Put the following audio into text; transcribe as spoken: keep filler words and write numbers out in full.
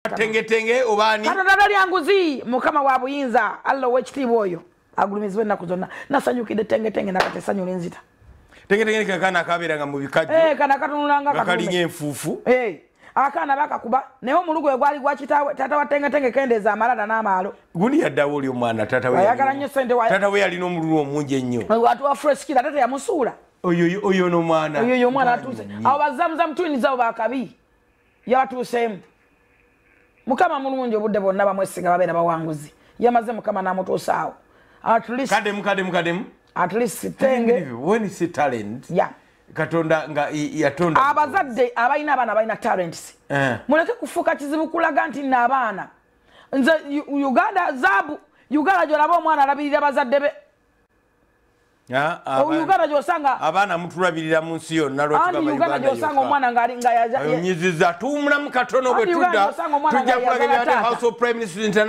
Tenge Tenge obani Katonda lyanguzi mukama wa buyinza Allah w'ekitiibwa oyo agulumizibwe ennaku zonna nasanyukidde Tenge Tenge nakati essanyu linzita. Tenge Tenge kakana akabeeranga mu bikajjo eh kana katunulanga katume kalinye enfuufu eh akana bakakuba naye omulugu we gwali gwa kitaawe tata wa Tenge Tenge kendeeza amalala n'amaalo gundi yaddawo oli omwana tata we ayagala nnyo ssente wa tata we yalina omululu omungi ennyo watu wa fresh kila tata yamusuula oyo oyo no mwana oyo yo mwana atuuse abo bazamuzamu twins abo bakabi yabatuuseemu mukama mulungi obudde bonna bamwesinga babeera bawanguzi yamaze mukama n'amutuusaawo at least kademu kademu kademu at least Tenge when is talent yeah katonda nga yatonda abazadde abalina abaana balina talents eh muleke kufuka kizibu kulaga nti nina abaana nze Uganda zabu Uganda jolaba omwana alabirira bazadde be ya Uganda josanga abaana mutulabirira mu nsi yonna lwaki baba Uganda josanga omwana ngali nga yaza nyiziza tumula mu katono bwe tudda tujja kulagirira House of Prime Minister